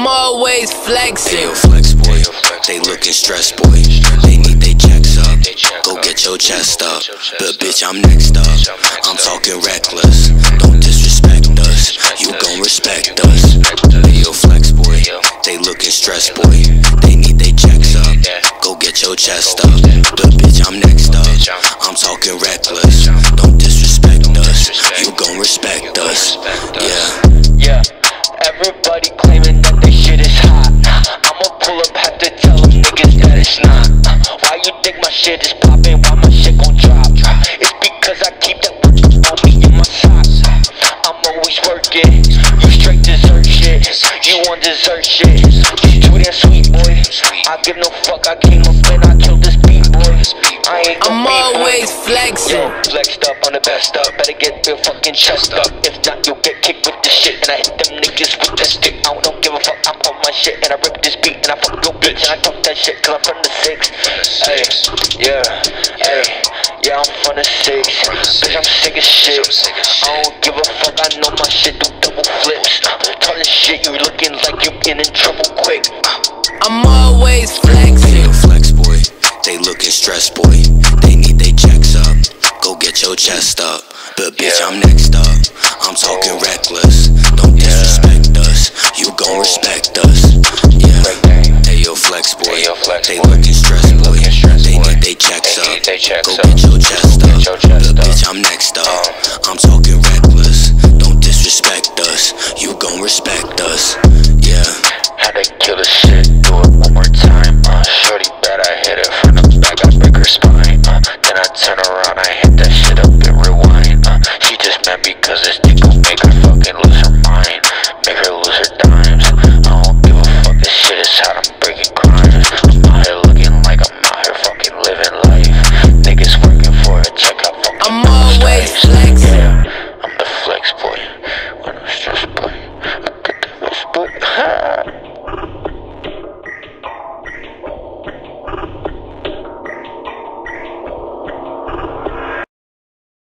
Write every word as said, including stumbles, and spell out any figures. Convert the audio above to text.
I'm always flexing. Hey, yo, flex boy, they looking stressed, boy. They need they checks up. Go get your chest up. But bitch, I'm next up. I'm talking reckless. Don't disrespect us. You gon' respect us. Hey, yo, flex boy, they looking stressed, boy. They need they checks up. Go get your chest up. But bitch, I'm next up. I'm talking reckless. Don't disrespect us. You gon' respect us. Yeah. Yeah, everybody claiming that they shit is hot. I'ma pull up, have to tell them niggas that it's not. Why you think my shit is poppin'? Why my shit gon' drop? It's because I keep that work on me in my socks. I'm always working. You straight dessert shit. You want dessert shit. You too damn sweet, boy. I give no fuck. I came up and I killed this beat, boy. I ain't gon' I'm be, always boy. flexing. Yo, flexed up on the best up. Better get your fucking chest up. If not, you'll get kicked with this shit. And I hit them niggas with that stick. I don't give a fuck. I'm on my shit. And I rip this beat. And I fuck your bitch. And I talk that shit. Cause I'm from the six. Hey, yeah. Hey, yeah, I'm from the six. Bitch, I'm sick as shit. I don't give a fuck. I know my shit do double flips. Talking shit. You looking like you getting in trouble quick. I'm always flexing. Hey, yo, flex boy, they looking stressed, boy. They need they checks up. Go get your chest up. But bitch, I'm next up. I'm talking reckless. Don't disrespect us. You gon' respect us. Yeah. Hey, yo, flex boy, they looking stressed, boy. They need they checks up. Go get your chest up. But bitch, I'm next up. I'm talking reckless. Don't disrespect us. You gon' respect us. Yeah. Had to kill the shit, do it one more time. Uh, shorty bad, I hit it from the back, I break her spine. Uh, then I turn around, I hit that shit up and rewind. Uh, she just mad because this dick gon' make her fucking lose her mind, make her lose her dimes. I don't give a fuck, this shit is hot, I'm breaking crimes. I'm out here looking like I'm out here fucking living life. Niggas working for a check, I fucking I'm always flexing. Yeah, I'm the flex boy, when I'm stressed boy, I get the best boy.